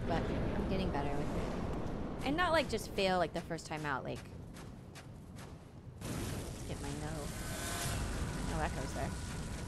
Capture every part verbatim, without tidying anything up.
but I'm getting better with it. And not like just fail like the first time out, like hit my nose. Oh, that goes there.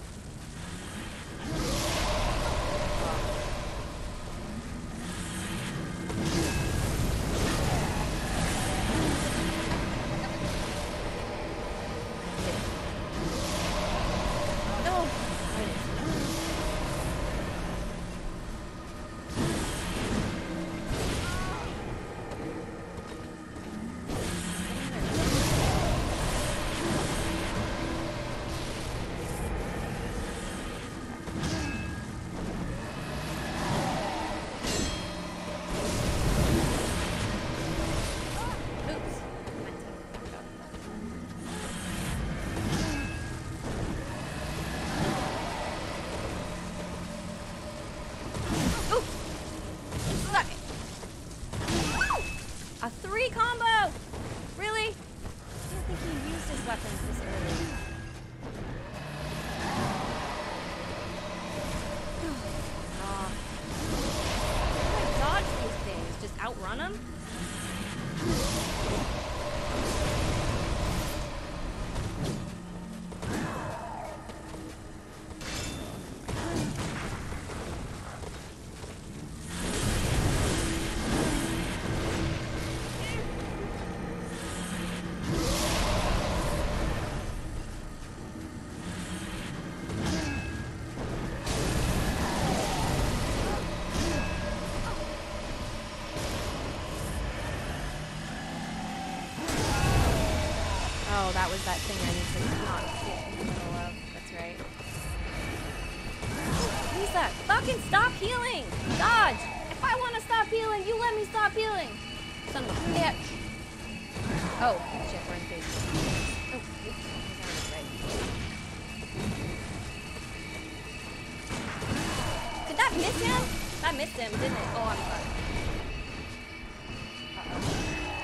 That was that thing I need to not get in the middle of. That's right. Lisa, fucking stop healing! Dodge! If I want to stop healing, you let me stop healing! Son of a bitch! Oh, shit, we're in phase two. Oh, oops. Right. Did that miss him? That missed him, didn't it? Oh, I'm sorry. Uh-oh.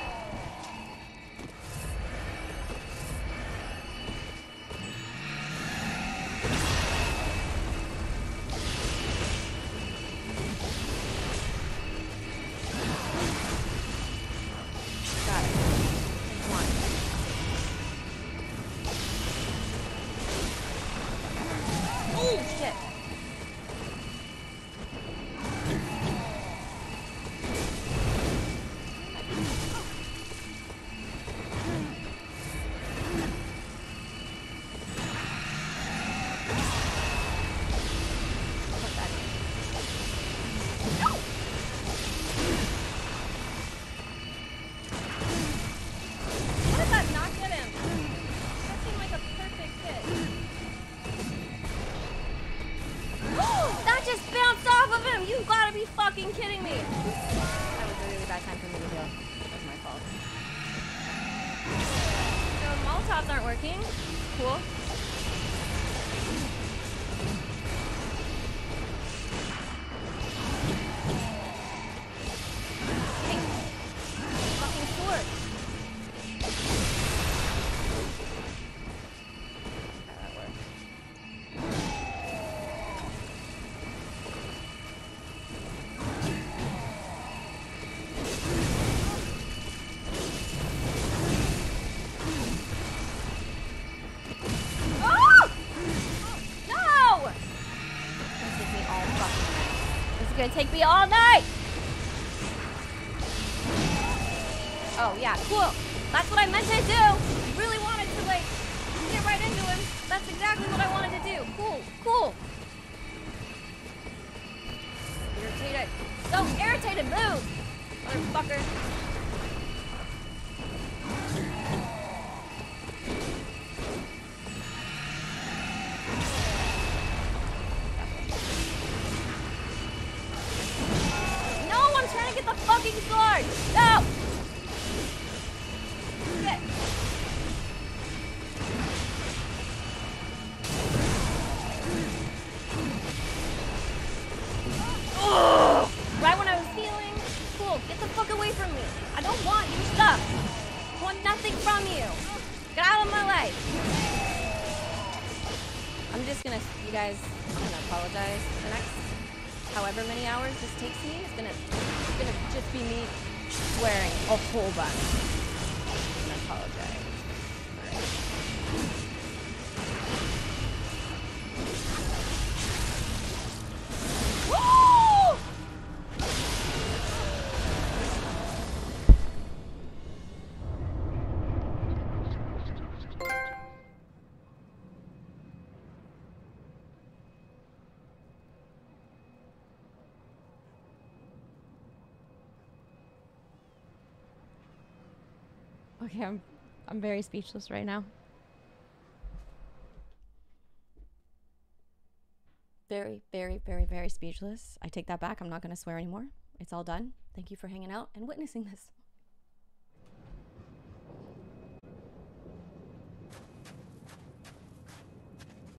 Gonna take me all night. Oh yeah, cool. That's what I meant to do. Really wanted to like get right into him. That's exactly what I wanted to do. Cool, cool. Irritated. So irritated. Move, motherfucker. Fucking sword! No! Shit. Ugh. Right when I was healing? Cool, get the fuck away from me. I don't want your stuff. I want nothing from you. Get out of my life. I'm just gonna, you guys, I'm gonna apologize. The next however many hours this takes me is gonna gonna just be me swearing a whole bunch. And I apologize. Okay, I'm I'm very speechless right now. Very, very, very, very speechless. I take that back. I'm not going to swear anymore. It's all done. Thank you for hanging out and witnessing this.